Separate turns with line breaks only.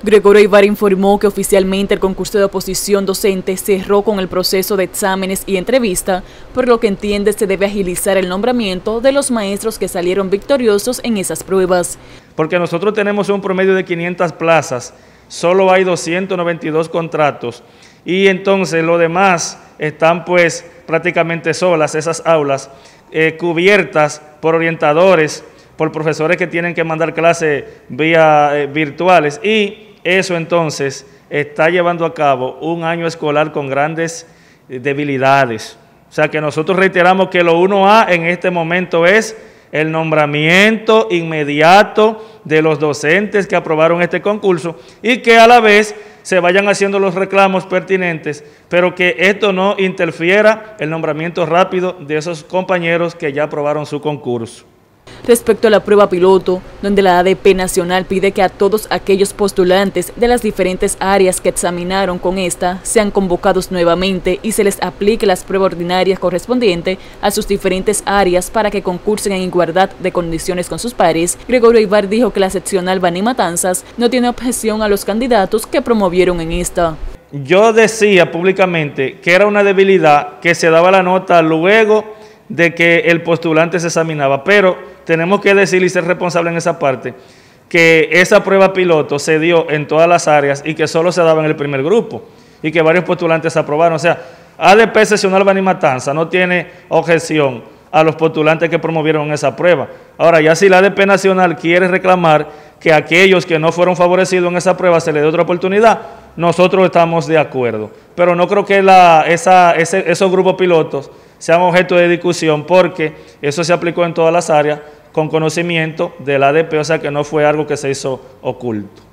Gregorio Ibar informó que oficialmente el concurso de oposición docente cerró con el proceso de exámenes y entrevista, por lo que entiende se debe agilizar el nombramiento de los maestros que salieron victoriosos en esas pruebas.
Porque nosotros tenemos un promedio de 500 plazas, solo hay 292 contratos y entonces lo demás están pues prácticamente solas, esas aulas cubiertas por orientadores, por profesores que tienen que mandar clases vía virtuales, y eso entonces está llevando a cabo un año escolar con grandes debilidades. O sea que nosotros reiteramos que lo 1A en este momento es el nombramiento inmediato de los docentes que aprobaron este concurso y que a la vez se vayan haciendo los reclamos pertinentes, pero que esto no interfiera el nombramiento rápido de esos compañeros que ya aprobaron su concurso.
Respecto a la prueba piloto, donde la ADP Nacional pide que a todos aquellos postulantes de las diferentes áreas que examinaron con esta sean convocados nuevamente y se les aplique las pruebas ordinarias correspondientes a sus diferentes áreas para que concursen en igualdad de condiciones con sus pares, Gregorio Ibar dijo que la seccional Baní Matanzas no tiene objeción a los candidatos que promovieron en esta.
Yo decía públicamente que era una debilidad que se daba la nota luego de que el postulante se examinaba, pero tenemos que decir y ser responsables en esa parte, que esa prueba piloto se dio en todas las áreas y que solo se daba en el primer grupo y que varios postulantes aprobaron. O sea, ADP seccional Baní Matanzas no tiene objeción a los postulantes que promovieron esa prueba. Ahora, ya si la ADP Nacional quiere reclamar que a aquellos que no fueron favorecidos en esa prueba se les dé otra oportunidad, nosotros estamos de acuerdo. Pero no creo que esos grupos pilotos sean objeto de discusión, porque eso se aplicó en todas las áreas con conocimiento del ADP, o sea que no fue algo que se hizo oculto.